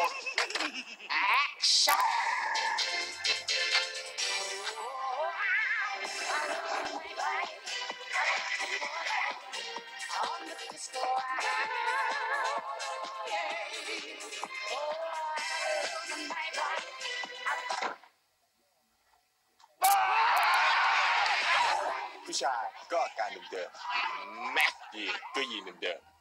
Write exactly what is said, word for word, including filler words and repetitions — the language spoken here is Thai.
ผู้ชายก็อาการเดิมๆแม็กยีนก็ยีนเดิมๆ